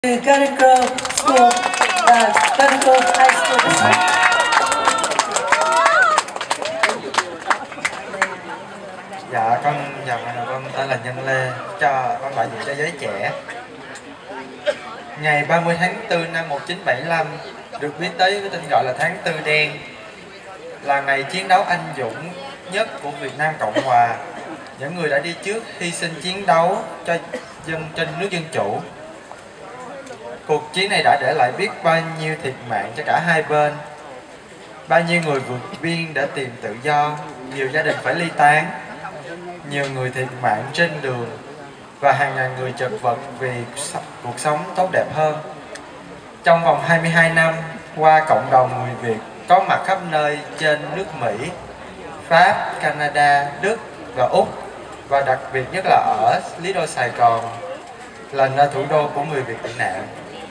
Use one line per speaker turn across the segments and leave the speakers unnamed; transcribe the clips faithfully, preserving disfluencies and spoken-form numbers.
Technical School, uh, Technical High School.
Dạ con chào mọi người, con tên là Nhân Lê, cho con đại diện cho giới trẻ. Ngày ba mươi tháng tư năm một nghìn chín trăm bảy mươi lăm được biết tới với tên gọi là tháng Tư Đen, là ngày chiến đấu anh dũng nhất của Việt Nam Cộng Hòa. Những người đã đi trước hy sinh chiến đấu cho dân trên nước dân chủ. Cuộc chiến này đã để lại biết bao nhiêu thiệt mạng cho cả hai bên. Bao nhiêu người vượt biên để tìm tự do, nhiều gia đình phải ly tán, nhiều người thiệt mạng trên đường và hàng ngàn người chật vật vì cuộc sống tốt đẹp hơn. Trong vòng hai mươi hai năm qua, cộng đồng người Việt có mặt khắp nơi trên nước Mỹ, Pháp, Canada, Đức và Úc, và đặc biệt nhất là ở Lý Đô Sài Gòn, là nơi thủ đô của người Việt tị nạn.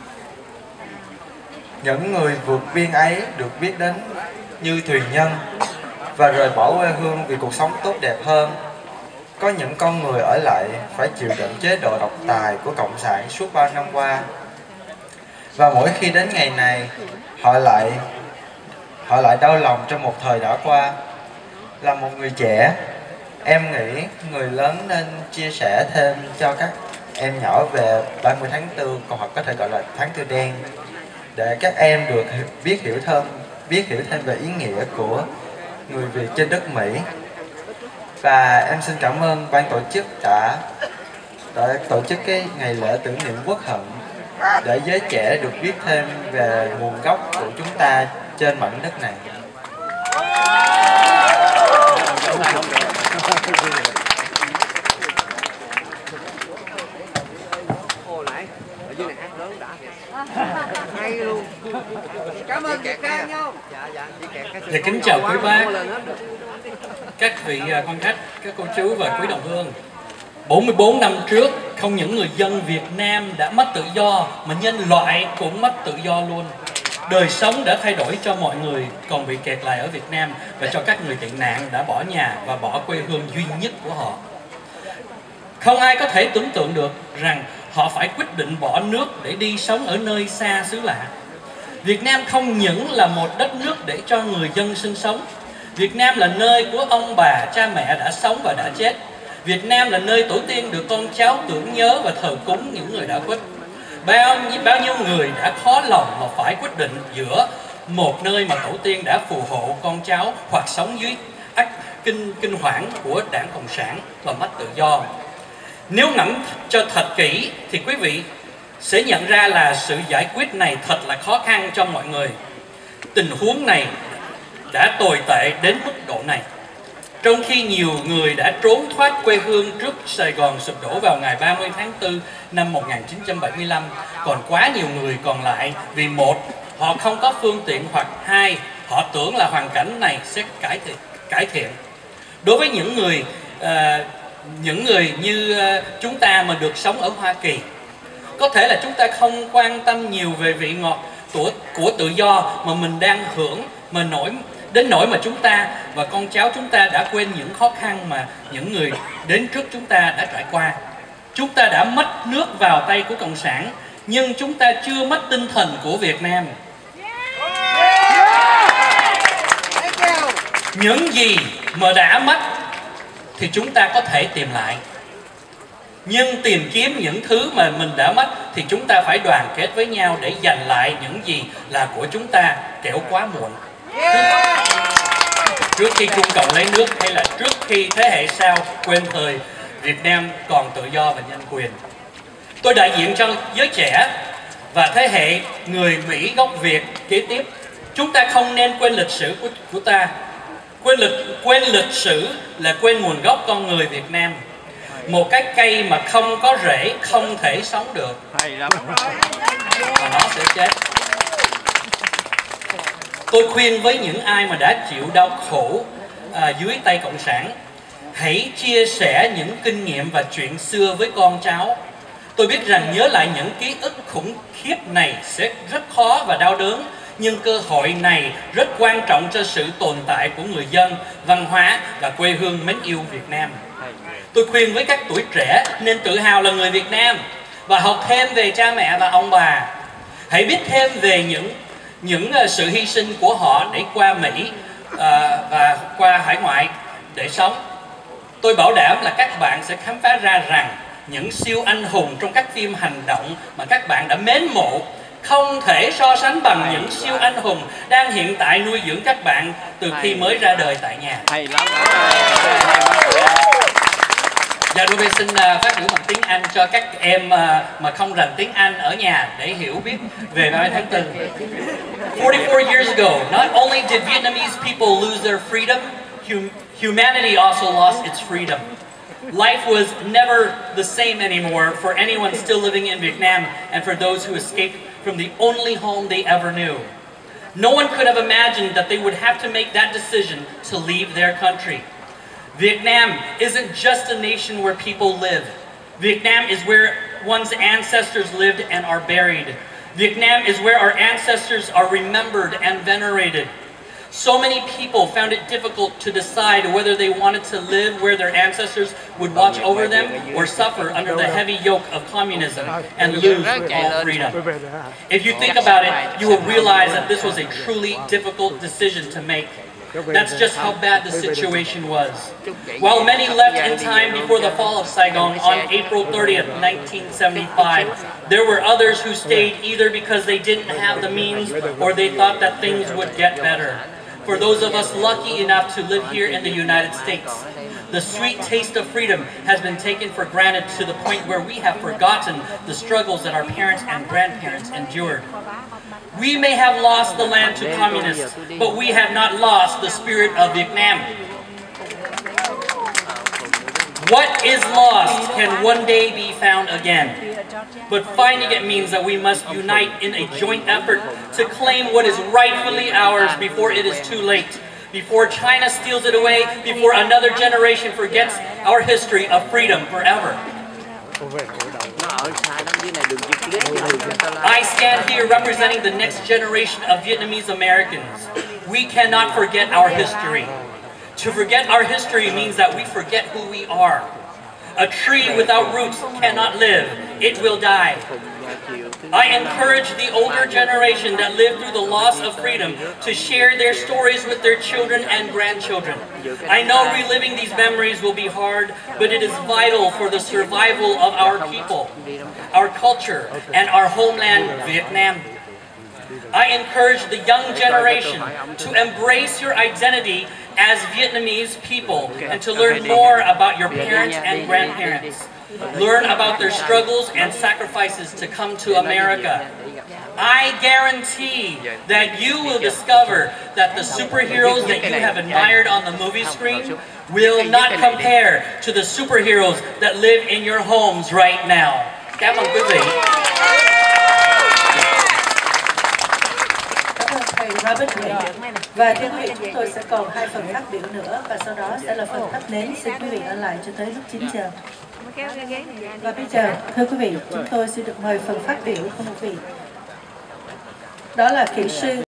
Những người vượt biên ấy được biết đến như thuyền nhân và rời bỏ quê hương vì cuộc sống tốt đẹp hơn. Có những con người ở lại phải chịu đựng chế độ độc tài của Cộng sản suốt bao năm qua. Và mỗi khi đến ngày này, họ lại họ lại đau lòng trong một thời đã qua. Là một người trẻ, em nghĩ người lớn nên chia sẻ thêm cho các em nhỏ về ba mươi tháng tư, còn hoặc có thể gọi là tháng Tư Đen, để các em được biết hiểu thêm biết hiểu thêm về ý nghĩa của người Việt trên đất Mỹ. Và em xin cảm ơn ban tổ chức đã đã tổ chức cái ngày lễ tưởng niệm quốc hận, để giới trẻ được biết thêm về nguồn gốc của chúng ta trên mảnh đất này.
Hay luôn. Cảm ơn chị Cang nhau.
Dạ, kính chào quý bác, các vị quan khách, các cô chú và quý đồng hương. bốn mươi bốn năm trước, không những người dân Việt Nam đã mất tự do, mà nhân loại cũng mất tự do luôn. Đời sống đã thay đổi cho mọi người còn bị kẹt lại ở Việt Nam, và cho các người tị nạn đã bỏ nhà và bỏ quê hương duy nhất của họ. Không ai có thể tưởng tượng được rằng họ phải quyết định bỏ nước để đi sống ở nơi xa xứ lạ. Việt Nam không những là một đất nước để cho người dân sinh sống. Việt Nam là nơi của ông bà, cha mẹ đã sống và đã chết. Việt Nam là nơi tổ tiên được con cháu tưởng nhớ và thờ cúng những người đã khuất. Bao nhiêu, bao nhiêu người đã khó lòng mà phải quyết định giữa một nơi mà tổ tiên đã phù hộ con cháu, hoặc sống dưới ách kinh kinh hoàng của Đảng Cộng sản và mất tự do. Nếu ngẫm cho thật kỹ thì quý vị sẽ nhận ra là sự giải quyết này thật là khó khăn cho mọi người. Tình huống này đã tồi tệ đến mức độ này, trong khi nhiều người đã trốn thoát quê hương trước Sài Gòn sụp đổ vào ngày ba mươi tháng tư năm một nghìn chín trăm bảy mươi lăm, còn quá nhiều người còn lại vì một, họ không có phương tiện, hoặc hai, họ tưởng là hoàn cảnh này sẽ cải thiện. Cải thiện. Đối với những người à, những người như chúng ta mà được sống ở Hoa Kỳ, có thể là chúng ta không quan tâm nhiều về vị ngọt của, của tự do mà mình đang hưởng, mà nổi đến nỗi mà chúng ta và con cháu chúng ta đã quên những khó khăn mà những người đến trước chúng ta đã trải qua. Chúng ta đã mất nước vào tay của Cộng sản, nhưng chúng ta chưa mất tinh thần của Việt Nam. Những gì mà đã mất thì chúng ta có thể tìm lại, nhưng tìm kiếm những thứ mà mình đã mất thì chúng ta phải đoàn kết với nhau để giành lại những gì là của chúng ta, kẻo quá muộn. Trước, trước khi Trung Cộng lấy nước, hay là trước khi thế hệ sau quên thời Việt Nam còn tự do và nhân quyền. Tôi đại diện cho giới trẻ và thế hệ người Mỹ gốc Việt kế tiếp. Chúng ta không nên quên lịch sử của, của ta. Quên lịch, quên lịch sử là quên nguồn gốc con người Việt Nam. Một cái cây mà không có rễ không thể sống được, và nó sẽ chết. Tôi khuyên với những ai mà đã chịu đau khổ à, dưới tay Cộng sản, hãy chia sẻ những kinh nghiệm và chuyện xưa với con cháu. Tôi biết rằng nhớ lại những ký ức khủng khiếp này sẽ rất khó và đau đớn, nhưng cơ hội này rất quan trọng cho sự tồn tại của người dân, văn hóa và quê hương mến yêu Việt Nam. Tôi khuyên với các tuổi trẻ nên tự hào là người Việt Nam. và học thêm về cha mẹ và ông bà. Hãy biết thêm về những những uh, sự hy sinh của họ để qua Mỹ uh, và qua hải ngoại để sống. Tôi bảo đảm là các bạn sẽ khám phá ra rằng những siêu anh hùng trong các phim hành động mà các bạn đã mến mộ không thể so sánh bằng những siêu anh hùng đang hiện tại nuôi dưỡng các bạn từ khi mới ra đời tại nhà.
Hay lắm.
Dạ, Ruby xin uh, phát biểu bằng tiếng Anh cho các em uh, mà không rành tiếng Anh ở nhà để hiểu biết về ba mươi tháng tư. forty-four years ago, not only did Vietnamese people lose their freedom, hum humanity also lost its freedom. Life was never the same anymore for anyone still living in Vietnam and for those who escaped from the only home they ever knew. No one could have imagined that they would have to make that decision to leave their country. Vietnam isn't just a nation where people live. Vietnam is where one's ancestors lived and are buried. Vietnam is where our ancestors are remembered and venerated. So many people found it difficult to decide whether they wanted to live where their ancestors would watch over them or suffer under the heavy yoke of communism and lose all freedom. If you think about it, you will realize that this was a truly difficult decision to make. That's just how bad the situation was. While many left in time before the fall of Saigon on April thirtieth, nineteen seventy-five, there were others who stayed either because they didn't have the means or they thought that things would get better. For those of us lucky enough to live here in the United States, the sweet taste of freedom has been taken for granted to the point where we have forgotten the struggles that our parents and grandparents endured. We may have lost the land to communists, but we have not lost the spirit of Vietnam. What is lost can one day be found again. But finding it means that we must unite in a joint effort to claim what is rightfully ours before it is too late, before China steals it away, before another generation forgets our history of freedom forever. I stand here representing the next generation of Vietnamese Americans. We cannot forget our history. To forget our history means that we forget who we are. A tree without roots cannot live. It will die. I encourage the older generation that lived through the loss of freedom to share their stories with their children and grandchildren. I know reliving these memories will be hard, but it is vital for the survival of our people, our culture, and our homeland, Vietnam. I encourage the young generation to embrace your identity as Vietnamese people and to learn more about your parents and grandparents. Learn about their struggles and sacrifices to come to America. I guarantee that you will discover that the superheroes that you have admired on the movie screen will not compare to the superheroes that live in your homes right now. Cảm ơn quý vị.
Thầy Robert Nguyễn. Và thưa quý vị, chúng tôi sẽ còn hai phần phát biểu nữa và sau đó sẽ là phần thắp nến. Xin quý vị ở lại cho tới lúc chín giờ. Và bây giờ, thưa quý vị, chúng tôi xin được mời phần phát biểu của một vị. Đó là kỹ sư